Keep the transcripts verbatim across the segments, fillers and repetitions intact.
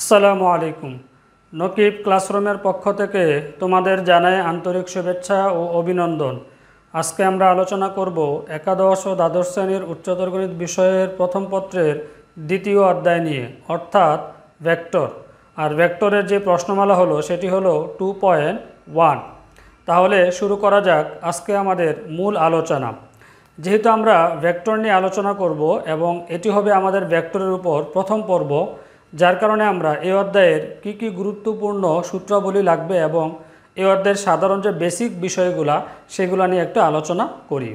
আসসালামু আলাইকুম। নকিব ক্লাসরুমের পক্ষ থেকে তোমাদের জানাই আন্তরিক শুভেচ্ছা ও অভিনন্দন। আজকে আমরা আলোচনা করব একাদশ ও দ্বাদশ শ্রেণীর উচ্চতর গণিত বিষয়ের প্রথম পত্রের দ্বিতীয় অধ্যায় নিয়ে, অর্থাৎ ভেক্টর। আর ভেক্টরের যে প্রশ্নমালা হলো সেটি হলো টু পয়েন্ট ওয়ান। তাহলে শুরু করা যাক আজকে আমাদের মূল আলোচনা। যেহেতু আমরা ভেক্টর নিয়ে আলোচনা করব এবং এটি হবে আমাদের ভেক্টরের উপর প্রথম পর্ব, যার কারণে আমরা এই অধ্যায়ের কী কী গুরুত্বপূর্ণ সূত্রাবলী লাগবে এবং এই অধ্যায়ের সাধারণ যে বেসিক বিষয়গুলা সেগুলো নিয়ে একটু আলোচনা করি।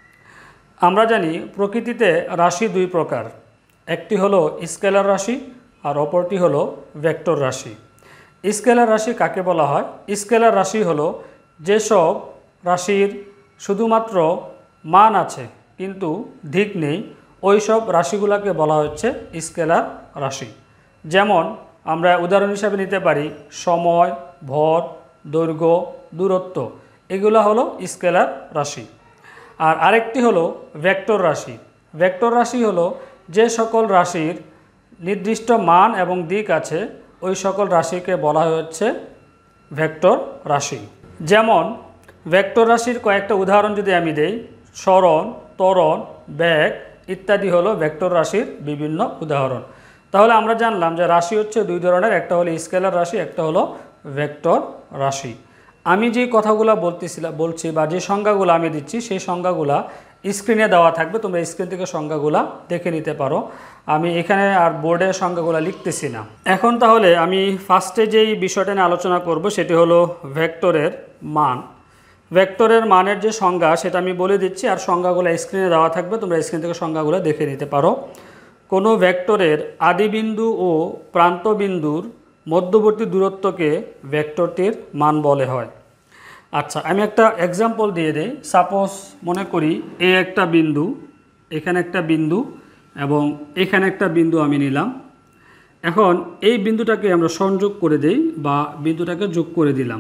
আমরা জানি প্রকৃতিতে রাশি দুই প্রকার, একটি হলো স্কেলার রাশি আর অপরটি হলো ভেক্টর রাশি। স্কেলার রাশি কাকে বলা হয়? স্কেলার রাশি হলো যেসব রাশির শুধুমাত্র মান আছে কিন্তু দিক নেই, ওই সব রাশিগুলোকে বলা হচ্ছে স্কেলার রাশি। যেমন আমরা উদাহরণ হিসাবে নিতে পারি সময়, ভর, দৈর্ঘ্য, দূরত্ব, এগুলো হলো স্কেলার রাশি। আর আরেকটি হলো ভেক্টর রাশি। ভেক্টর রাশি হলো যে সকল রাশির নির্দিষ্ট মান এবং দিক আছে, ওই সকল রাশিকে বলা হচ্ছে ভেক্টর রাশি। যেমন ভেক্টর রাশির কয়েকটা উদাহরণ যদি আমি দেই, সরণ, ত্বরণ, বেগ ইত্যাদি হলো ভেক্টর রাশির বিভিন্ন উদাহরণ। তাহলে আমরা জানলাম যে রাশি হচ্ছে দুই ধরনের, একটা হলো স্কেলার রাশি, একটা হলো ভেক্টর রাশি। আমি যে কথাগুলো বলতেছিলাম বলছি বা যে সংজ্ঞাগুলো আমি দিচ্ছি সেই সংজ্ঞাগুলা স্ক্রিনে দেওয়া থাকবে, তোমরা স্ক্রিন থেকে সংজ্ঞাগুলা দেখে নিতে পারো। আমি এখানে আর বোর্ডে সংজ্ঞাগুলো লিখতেছি না। এখন তাহলে আমি ফার্স্টে যেই বিষয়টা নিয়ে আলোচনা করব সেটি হলো ভেক্টরের মান। ভেক্টরের মানের যে সংজ্ঞা সেটা আমি বলে দিচ্ছি, আর সংজ্ঞাগুলো স্ক্রিনে দেওয়া থাকবে, তোমরা স্ক্রিন থেকে সংজ্ঞাগুলো দেখে নিতে পারো। কোনো ভেক্টরের আদিবিন্দু ও প্রান্তবিন্দুর মধ্যবর্তী দূরত্বকে ভেক্টরটির মান বলে হয়। আচ্ছা, আমি একটা এক্সাম্পল দিয়ে দিই। সাপোজ মনে করি এ একটা বিন্দু, এখানে একটা বিন্দু এবং এখানে একটা বিন্দু আমি নিলাম। এখন এই বিন্দুটাকে আমরা সংযোগ করে দেই বা বিন্দুটাকে যোগ করে দিলাম।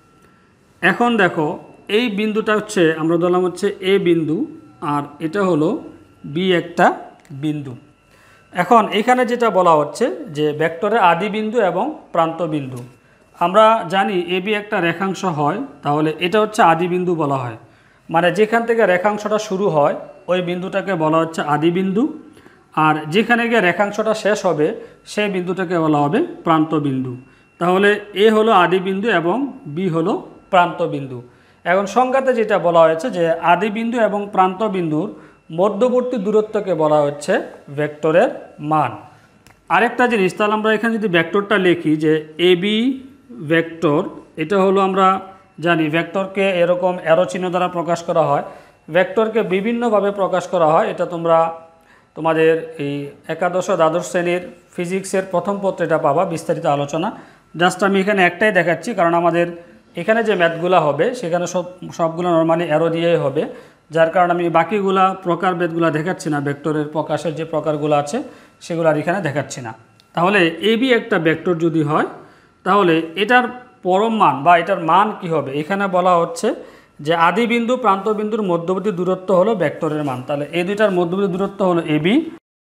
এখন দেখো এই বিন্দুটা হচ্ছে আমরা ধরলাম হচ্ছে এ বিন্দু, আর এটা হলো বি একটা বিন্দু। এখন এখানে যেটা বলা হচ্ছে যে ভেক্টরের আদি বিন্দু এবং প্রান্ত বিন্দু। আমরা জানি এ বি একটা রেখাংশ হয়, তাহলে এটা হচ্ছে আদি বিন্দু বলা হয়। মানে যেখান থেকে রেখাংশটা শুরু হয় ওই বিন্দুটাকে বলা হচ্ছে আদি বিন্দু, আর যেখানে গিয়ে রেখাংশটা শেষ হবে সেই বিন্দুটাকে বলা হবে প্রান্ত বিন্দু। তাহলে এ হলো আদি বিন্দু এবং বি হলো প্রান্ত বিন্দু। এখন সংজ্ঞাতে যেটা বলা হয়েছে যে আদি বিন্দু এবং প্রান্ত বিন্দুর মধ্যবর্তী দূরত্বকে বলা হচ্ছে ভেক্টরের মান। আরেকটা জিনিস, তাহলে আমরা এখানে যদি ভেক্টরটা লিখি যে এ বি ভেক্টর, এটা হলো আমরা জানি ভেক্টরকে এরকম অ্যারো চিহ্ন দ্বারা প্রকাশ করা হয়। ভেক্টরকে বিভিন্নভাবে প্রকাশ করা হয়, এটা তোমরা তোমাদের এই একাদশ দ্বাদশ শ্রেণীর ফিজিক্সের প্রথম পত্রে এটা পাবা বিস্তারিত আলোচনা। জাস্ট আমি এখানে একটাই দেখাচ্ছি, কারণ আমাদের এখানে যে ম্যাথগুলো হবে সেখানে সব সবগুলো নর্মালি অ্যারো দিয়েই হবে, যার কারণে আমি বাকিগুলা প্রকারভেদগুলো দেখাচ্ছি না। ভেক্টরের প্রকাশের যে প্রকারগুলো আছে সেগুলো আর এখানে দেখাচ্ছি না। তাহলে এ বি একটা ভেক্টর যদি হয় তাহলে এটার পরম মান বা এটার মান কি হবে? এখানে বলা হচ্ছে যে আদি বিন্দু প্রান্ত বিন্দুর মধ্যবর্তী দূরত্ব হলো ভেক্টরের মান। তাহলে এই দুইটার মধ্যবর্তী দূরত্ব হলো এ বি,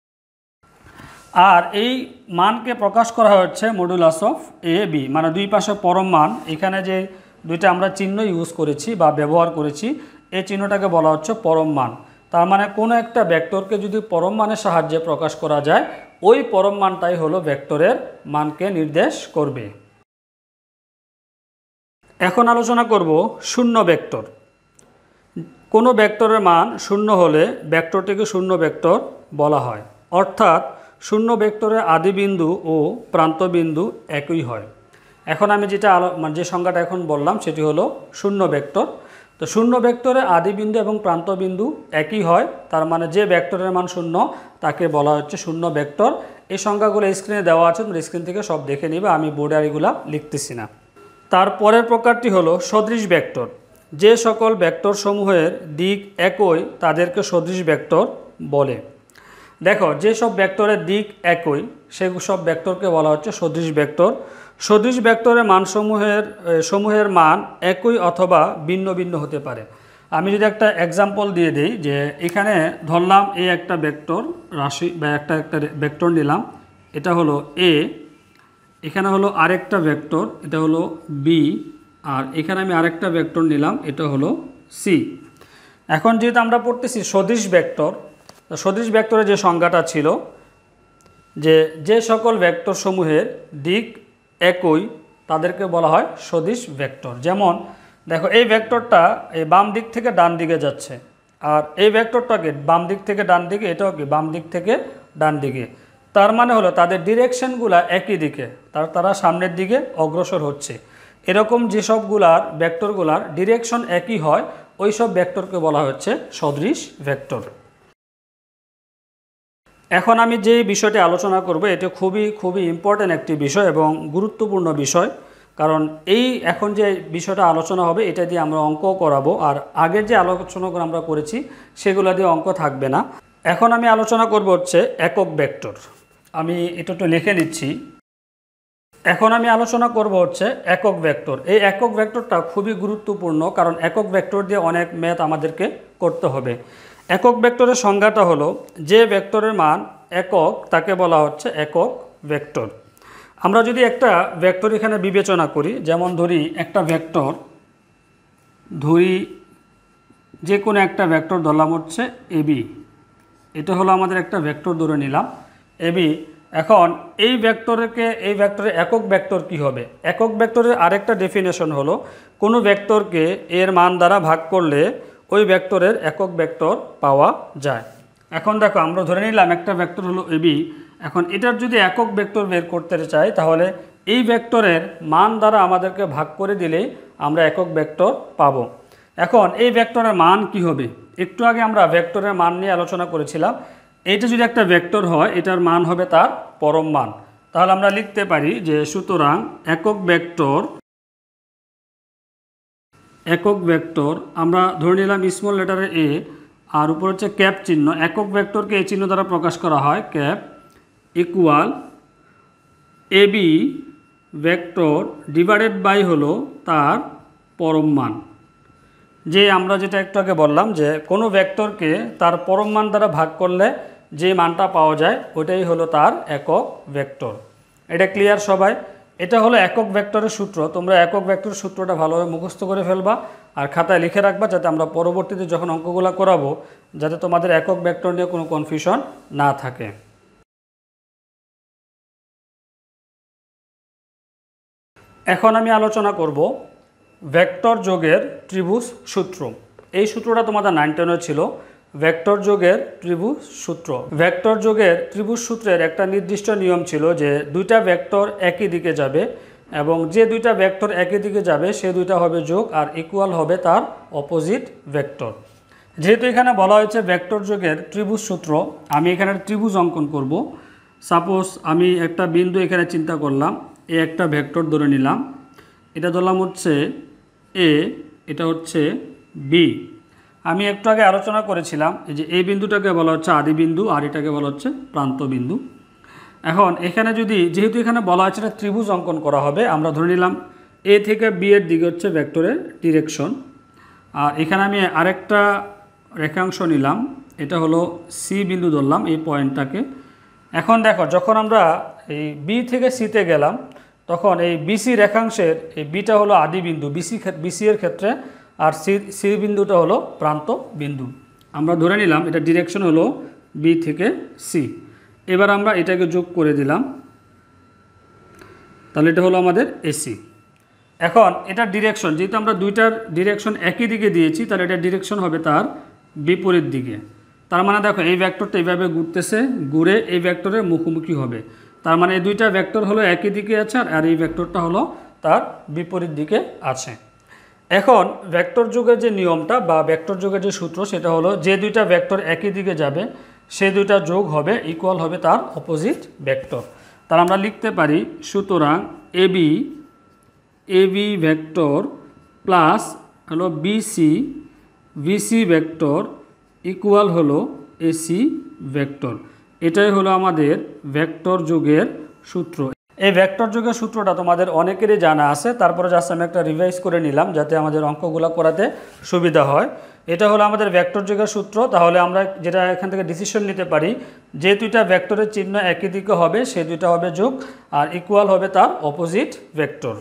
আর এই মানকে প্রকাশ করা হচ্ছে মডুলাস অফ এ বি, মানে দুই পাশে পরম মান। এখানে যে দুইটা আমরা চিহ্ন ইউজ করেছি বা ব্যবহার করেছি, এই চিহ্নটাকে বলা হচ্ছে পরম মান। তার মানে কোনো একটা ভেক্টরকে যদি পরম মানের সাহায্যে প্রকাশ করা যায়, ওই পরম মানটাই হলো ভেক্টরের মানকে নির্দেশ করবে। এখন আলোচনা করব শূন্য ভেক্টর। কোনো ভেক্টরের মান শূন্য হলে ভেক্টরটিকে শূন্য ভেক্টর বলা হয়, অর্থাৎ শূন্য ভেক্টরের আদিবিন্দু ও প্রান্তবিন্দু একই হয়। এখন আমি যেটা আলো মানে যে সংজ্ঞাটা এখন বললাম সেটি হলো শূন্য ভেক্টর। তো শূন্য ভেক্টরের আদিবিন্দু এবং প্রান্তবিন্দু একই হয়, তার মানে যে ভেক্টরের মান শূন্য তাকে বলা হচ্ছে শূন্য ভেক্টর। এই সংজ্ঞাগুলো স্ক্রিনে দেওয়া আছে, তোমরা স্ক্রিন থেকে সব দেখে নিবে, আমি বোর্ডে আর এগুলা লিখতেছি না। তারপরের প্রকারটি হলো সদৃশ ভেক্টর। যে সকল ভেক্টর সমূহের দিক একই তাদেরকে সদৃশ ভেক্টর বলে। দেখো যেসব ভেক্টরের দিক একই সেই সব ভেক্টরকে বলা হচ্ছে সদৃশ ভেক্টর। সদৃশ ভেক্টরের মানসমূহের সমূহের মান একই অথবা ভিন্ন ভিন্ন হতে পারে। আমি যদি একটা এক্সাম্পল দিয়ে দিই, যে এখানে ধরলাম এ একটা ভেক্টর রাশি বা একটা একটা ভেক্টর নিলাম, এটা হলো এ, এখানে হলো আরেকটা ভেক্টর, এটা হলো বি, আর এখানে আমি আরেকটা ভেক্টর নিলাম, এটা হলো সি। এখন যেহেতু আমরা পড়তেছি সদিশ ভেক্টর, সদিশ ভেক্টরের যে সংজ্ঞাটা ছিল যে যে সকল ভেক্টর সমূহের দিক একই তাদেরকে বলা হয় সদিশ ভেক্টর। যেমন দেখো এই ভেক্টরটা এই বাম দিক থেকে ডান দিকে যাচ্ছে, আর এই ভেক্টরটাকে বাম দিক থেকে ডান দিকে, এটাও কি বাম দিক থেকে ডান দিকে। তার মানে হলো তাদের ডিরেকশনগুলা একই দিকে, তার তারা সামনের দিকে অগ্রসর হচ্ছে। এরকম যেসবগুলার ভেক্টরগুলার ডিরেকশন একই হয় ওই সব ভেক্টরকে বলা হচ্ছে সদৃশ ভেক্টর। এখন আমি যে বিষয়টি আলোচনা করব এটা খুবই খুবই ইম্পর্ট্যান্ট একটি বিষয় এবং গুরুত্বপূর্ণ বিষয়, কারণ এই এখন যে বিষয়টা আলোচনা হবে এটা দিয়ে আমরা অঙ্ক করাবো, আর আগের যে আলোচনাগুলো আমরা করেছি সেগুলো দিয়ে অঙ্ক থাকবে না। এখন আমি আলোচনা করব হচ্ছে একক ভেক্টর। আমি এটা একটু লিখে নিচ্ছি। এখন আমি আলোচনা করব হচ্ছে একক ভেক্টর। এই একক ভেক্টরটা খুবই গুরুত্বপূর্ণ, কারণ একক ভেক্টর দিয়ে অনেক ম্যাথ আমাদেরকে করতে হবে। একক ভেক্টরের সংজ্ঞাটা হলো যে ভেক্টরের মান একক তাকে বলা হচ্ছে একক ভেক্টর। আমরা যদি একটা ভেক্টর এখানে বিবেচনা করি, যেমন ধরি একটা ভেক্টর, ধরি যে কোনো একটা ভেক্টর ধরলাম হচ্ছে এবি, এটা হলো আমাদের একটা ভেক্টর ধরে নিলাম এবি। এখন এই ভেক্টরকে এই ভেক্টরের একক ভেক্টর কি হবে? একক ভেক্টরের আরেকটা ডেফিনেশন হলো কোনো ভেক্টরকে এর মান দ্বারা ভাগ করলে ওই ভেক্টরের একক ভেক্টর পাওয়া যায়। এখন দেখো আমরা ধরে নিলাম একটা ভেক্টর হলো এবি। এখন এটার যদি একক ভেক্টর বের করতে চাই তাহলে এই ভেক্টরের মান দ্বারা আমাদেরকে ভাগ করে দিলেই আমরা একক ভেক্টর পাবো। এখন এই ভেক্টরের মান কি হবে? একটু আগে আমরা ভেক্টরের মান নিয়ে আলোচনা করেছিলাম। এইটা যদি একটা ভেক্টর হয় এটার মান হবে তার পরম মান। তাহলে আমরা লিখতে পারি যে সুতরাং একক ভেক্টর একক ভেক্টর আমরা ধরে নিলাম স্মল লেটারে এ, আর উপর হচ্ছে ক্যাপ চিহ্ন। একক ভেক্টরকে এই চিহ্ন দ্বারা প্রকাশ করা হয় cap, equal AB vector divided by হলো তার পরম মান। যে আমরা যেটা একটু আগে বললাম যে কোনো ভেক্টরকে তার পরম মান দ্বারা ভাগ করলে যে মানটা পাওয়া যায় ওটাই হলো তার একক ভেক্টর। এটা ক্লিয়ার সবাই? এটা হলো একক ভেক্টরের সূত্র। তোমরা একক ভেক্টরের সূত্রটা ভালোভাবে মুখস্থ করে ফেলবা আর খাতায় লিখে রাখবা, যাতে আমরা পরবর্তীতে যখন অঙ্কগুলো করাবো যাতে তোমাদের একক ভেক্টর নিয়ে কোনো কনফিউশন না থাকে। এখন আমি আলোচনা করব ভেক্টর যোগের ত্রিভুজ সূত্র। এই সূত্রটা তোমাদের নাইন টেনে ছিল, ভেক্টর যোগের ত্রিভুজ সূত্র। ভেক্টর যোগের ত্রিভুজ সূত্রের একটা নির্দিষ্ট নিয়ম ছিল যে দুইটা ভেক্টর একই দিকে যাবে এবং যে দুইটা ভেক্টর একই দিকে যাবে সে দুইটা হবে যোগ আর ইকুয়াল হবে তার অপোজিট ভেক্টর। যেহেতু এখানে বলা হয়েছে ভেক্টর যোগের ত্রিভুজ সূত্র, আমি এখানে ত্রিভুজ অঙ্কন করব। সাপোজ আমি একটা বিন্দু এখানে চিন্তা করলাম, এ একটা ভেক্টর ধরে নিলাম, এটা ধরলাম হচ্ছে এ, এটা হচ্ছে বি। আমি একটু আগে আলোচনা করেছিলাম যে এই বিন্দুটাকে বলা হচ্ছে আদি বিন্দু আর এটাকে বলা হচ্ছে প্রান্ত বিন্দু। এখন এখানে যদি যেহেতু এখানে বলা হচ্ছে এটা ত্রিভুজ অঙ্কন করা হবে, আমরা ধরে নিলাম এ থেকে বি এর দিকে হচ্ছে ভেক্টরের ডিরেকশন, আর এখানে আমি আরেকটা রেখাংশ নিলাম, এটা হলো সি বিন্দু ধরলাম এই পয়েন্টটাকে। এখন দেখো যখন আমরা এই বি থেকে সিতে গেলাম তখন এই বিসি রেখাংশের এই বিটা হলো আদি বিন্দু বিসি বিসি এর ক্ষেত্রে, আর সি সি বিন্দুটা হলো প্রান্ত বিন্দু। আমরা ধরে নিলাম এটা ডিরেকশন হলো বি থেকে সি। এবার আমরা এটাকে যোগ করে দিলাম, তাহলে এটা হলো আমাদের এসি। এখন এটা ডিরেকশন, যেহেতু আমরা দুইটার ডিরেকশন একই দিকে দিয়েছি তাহলে এটা ডিরেকশন হবে তার বিপরীত দিকে। তার মানে দেখো এই ভেক্টরটা এইভাবে ঘুরতেছে, ঘুরে এই ভেক্টরের মুখোমুখি হবে। তার মানে এই দুইটা ভেক্টর হলো একই দিকে আছে আর এই ভেক্টরটা হলো তার বিপরীত দিকে আছে। এখন ভেক্টর যোগের যে নিয়মটা বা ভেক্টর যোগের যে সূত্র সেটা হলো যে দুইটা ভেক্টর একই দিকে যাবে সেই দুইটা যোগ হবে ইকুয়াল হবে তার অপোজিট ভেক্টর। তার আমরা লিখতে পারি সুতরাং এবি এবি ভেক্টর প্লাস হলো বিসি বিসি ভেক্টর ইকুয়াল হলো এসি ভেক্টর। এটাই হলো আমাদের ভেক্টর যোগের সূত্র। এই ভেক্টর যোগের সূত্রটা তোমাদের অনেকেরই জানা আছে, তারপরে জাস্ট আমি একটা রিভাইজ করে নিলাম যাতে আমাদের অঙ্কগুলো করাতে সুবিধা হয়। এটা হলো আমাদের ভেক্টর যোগের সূত্র। তাহলে আমরা যেটা এখান থেকে ডিসিশন নিতে পারি, যে দুইটা ভেক্টরের চিহ্ন একই দিকে হবে সেই দুইটা হবে যোগ, আর ইকুয়াল হবে তার অপোজিট ভেক্টর।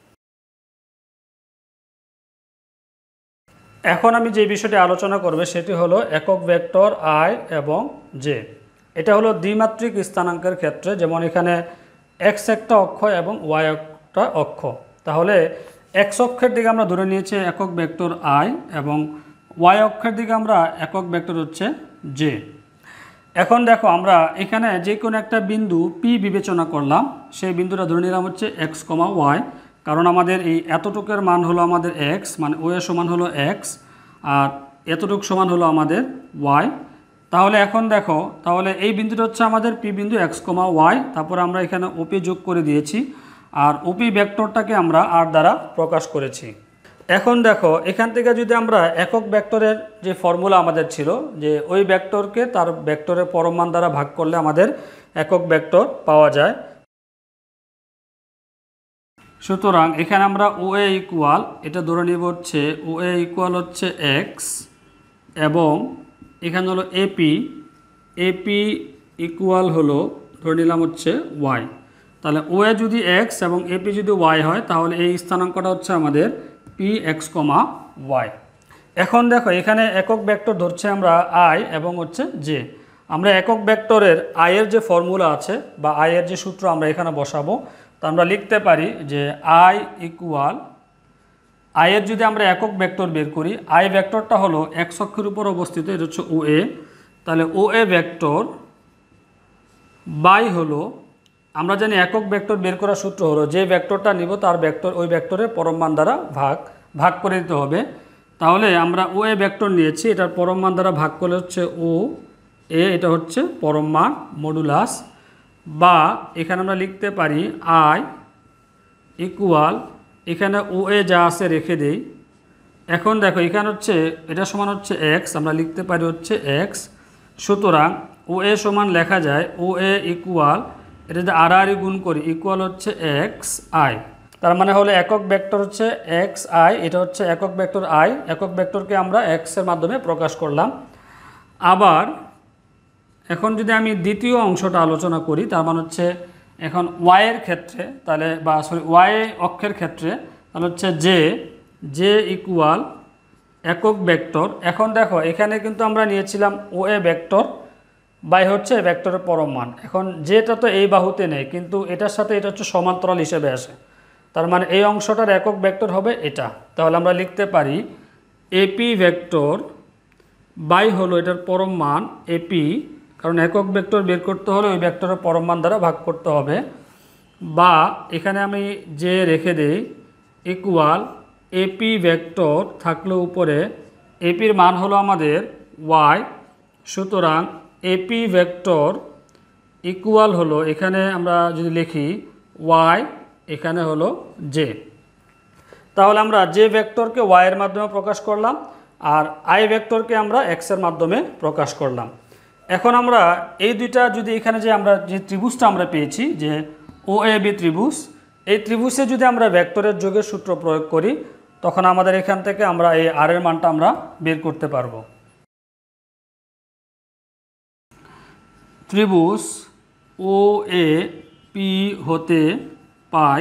এখন আমি যে বিষয়টি আলোচনা করব সেটি হলো একক ভেক্টর আই এবং জে। এটা হলো দ্বিমাত্রিক স্থানাঙ্কের ক্ষেত্রে, যেমন এখানে এক্স একটা অক্ষ এবং ওয়াই একটা অক্ষ। তাহলে এক্স অক্ষের দিকে আমরা ধরে নিয়েছি একক ভেক্টর আই এবং ওয়াই অক্ষের দিকে আমরা একক ভেক্টর হচ্ছে জে। এখন দেখো আমরা এখানে যে কোনো একটা বিন্দু পি বিবেচনা করলাম, সেই বিন্দুটা ধরে নিলাম হচ্ছে এক্স কমা ওয়াই, কারণ আমাদের এই এতটুকের মান হলো আমাদের এক্স, মানে ও এর সমান হলো এক্স, আর এতটুক সমান হলো আমাদের ওয়াই। তাহলে এখন দেখো, তাহলে এই বিন্দুটা হচ্ছে আমাদের পি বিন্দু এক্স কমা ওয়াই, তারপর আমরা এখানে ওপি যোগ করে দিয়েছি, আর ওপি ভেক্টরটাকে আমরা আর দ্বারা প্রকাশ করেছি। এখন দেখো এখান থেকে যদি আমরা একক ভেক্টরের যে ফর্মুলা আমাদের ছিল, যে ওই ভেক্টরকে তার ভেক্টরের পরম মান দ্বারা ভাগ করলে আমাদের একক ভেক্টর পাওয়া যায়। সুতরাং এখানে আমরা ও এ ইকুয়াল, এটা ধরে নিব হচ্ছে ও এ ইকুয়াল হচ্ছে এক্স, এবং এখানে হলো এপি, এপি ইকুয়াল হলো ধরে নিলাম হচ্ছে ওয়াই। তাহলে ও এ যদি এক্স এবং এপি যদি ওয়াই হয়, তাহলে এই স্থানাঙ্কটা হচ্ছে আমাদের পি এক্স কমা ওয়াই। এখন দেখো এখানে একক ভেক্টর ধরছে আমরা আই এবং হচ্ছে জে। আমরা একক ভেক্টরের আয়ের যে ফর্মুলা আছে বা আয়ের যে সূত্র আমরা এখানে বসাবো, তা আমরা লিখতে পারি যে আই ইকুয়াল, আয়ের যদি আমরা একক ভেক্টর বের করি, আই ভেক্টরটা হলো এক্স অক্ষের উপর অবস্থিত, এটা হচ্ছে ও এ। তাহলে ও এ ভেক্টর বাই হলো, আমরা জানি একক ভেক্টর বের করার সূত্র হলো যে ভেক্টরটা নিব তার ভেক্টর ওই ভেক্টরের পরম মান দ্বারা ভাগ ভাগ করে দিতে হবে। তাহলে আমরা ও এ ভেক্টর নিয়েছি, এটার পরম মান দ্বারা ভাগ করলে হচ্ছে ও এ, এটা হচ্ছে পরম মান মডুলাস, বা এখানে আমরা লিখতে পারি আই ইকুয়াল, এখানে ও এ যা আছে রেখে দেই। এখন দেখো এখানে হচ্ছে এটা সমান হচ্ছে এক্স, আমরা লিখতে পারি হচ্ছে এক্স। সুতরাং ও এ সমান লেখা যায় ও এ ইকুয়াল, এটা যদি আর আর গুণ করি ইকুয়াল হচ্ছে এক্স আই। তার মানে হলো একক ভেক্টর হচ্ছে এক্স আই, এটা হচ্ছে একক ভেক্টর আই। একক ভেক্টরকে আমরা এক্সের মাধ্যমে প্রকাশ করলাম। আবার এখন যদি আমি দ্বিতীয় অংশটা আলোচনা করি, তার মানে হচ্ছে এখন ওয়াইয়ের ক্ষেত্রে, তাহলে বা সরি ওয়াই অক্ষের ক্ষেত্রে, তাহলে হচ্ছে জে, জে ইকুয়াল একক ভেক্টর। এখন দেখো এখানে কিন্তু আমরা নিয়েছিলাম ও এ ভেক্টর বাই হচ্ছে ভেক্টরের পরম মান। এখন যেটা তো এই বাহুতে নেই, কিন্তু এটার সাথে এটা হচ্ছে সমান্তরাল হিসেবে আসে, তার মানে এই অংশটার একক ভেক্টর হবে এটা। তাহলে আমরা লিখতে পারি এপি ভেক্টর বাই হলো এটার পরম মান এপি, কারণ একক ভেক্টর বের করতে হলে ওই ভেক্টরের পরম মান দ্বারা ভাগ করতে হবে, বা এখানে আমি যে রেখে দেই ইকুয়াল এপি ভেক্টর থাকলে উপরে এপির মান হলো আমাদের ওয়াই। সুতরাং এপি ভেক্টর ইকুয়াল হলো, এখানে আমরা যদি লিখি ওয়াই, এখানে হলো জে। তাহলে আমরা জে ভেক্টরকে ওয়াইয়ের মাধ্যমে প্রকাশ করলাম, আর আই ভেক্টরকে আমরা এক্সের মাধ্যমে প্রকাশ করলাম। এখন আমরা এই দুইটা যদি এখানে যে আমরা যে ত্রিভুজটা আমরা পেয়েছি যে ও এ বি ত্রিভুজ, এই ত্রিভুজে যদি আমরা ভেক্টরের যোগের সূত্র প্রয়োগ করি, তখন আমাদের এখান থেকে আমরা এই আর এর মানটা আমরা বের করতে পারবো। ত্রিভুজ ও এ পি হতে পাই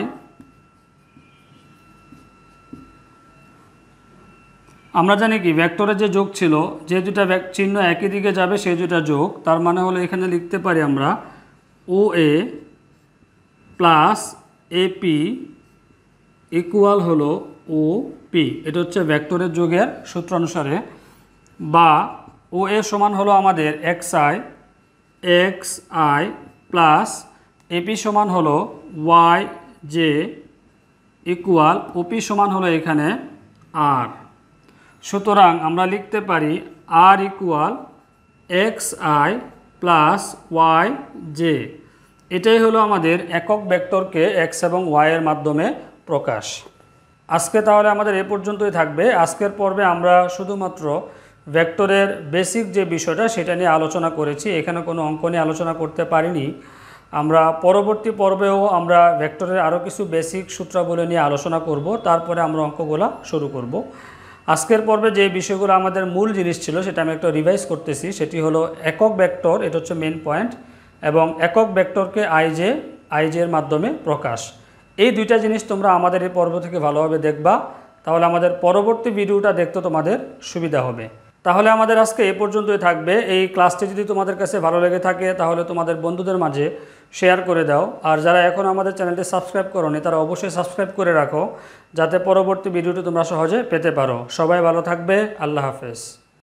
আমরা জানি কি ভেক্টরের যে যোগ ছিল, যে দুটা চিহ্ন একই দিকে যাবে সেই দুটা যোগ, তার মানে হলো এখানে লিখতে পারি আমরা O A plus AP equal হলো ও পি, এটা হচ্ছে ভেক্টরের যোগের সূত্র অনুসারে, বা ও এ সমান হলো আমাদের X I, X I plus AP সমান হলো ওয়াই জে ইকুয়াল ওপি সমান হলো এখানে আর। সুতরাং আমরা লিখতে পারি R equal X I plus Y J. এটাই হলো আমাদের একক ভেক্টরকে এক্স এবং ওয়াইয়ের মাধ্যমে প্রকাশ। আজকে তাহলে আমাদের এ পর্যন্তই থাকবে। আজকের পর্বে আমরা শুধুমাত্র ভেক্টরের বেসিক যে বিষয়টা সেটা নিয়ে আলোচনা করেছি, এখানে কোনো অঙ্ক নিয়ে আলোচনা করতে পারিনি। আমরা পরবর্তী পর্বেও আমরা ভেক্টরের আরও কিছু বেসিক সূত্রাবলী নিয়ে আলোচনা করব, তারপরে আমরা অঙ্কগুলা শুরু করব। আজকের পর্বে যে বিষয়গুলো আমাদের মূল জিনিস ছিল সেটা আমি একটা রিভাইজ করতেছি। সেটি হলো একক ভেক্টর, এটা হচ্ছে মেন পয়েন্ট, এবং একক ভেক্টরকে আইজে আইজের মাধ্যমে প্রকাশ। এই দুইটা জিনিস তোমরা আমাদের এই পর্ব থেকে ভালোভাবে দেখবা, তাহলে আমাদের পরবর্তী ভিডিওটা দেখতে তোমাদের সুবিধা হবে। তাহলে আমাদের আজকে এ পর্যন্তই থাকবে। এই ক্লাসটি যদি তোমাদের কাছে ভালো লেগে থাকে তাহলে তোমাদের বন্ধুদের মাঝে শেয়ার করে দাও। আর যারা এখন আমাদের চ্যানেলটি সাবস্ক্রাইব করোনি তারা অবশ্যই সাবস্ক্রাইব করে রাখো, যাতে পরবর্তী ভিডিওটি তোমরা সহজে পেতে পারো। সবাই ভালো থাকবে। আল্লাহ হাফেজ।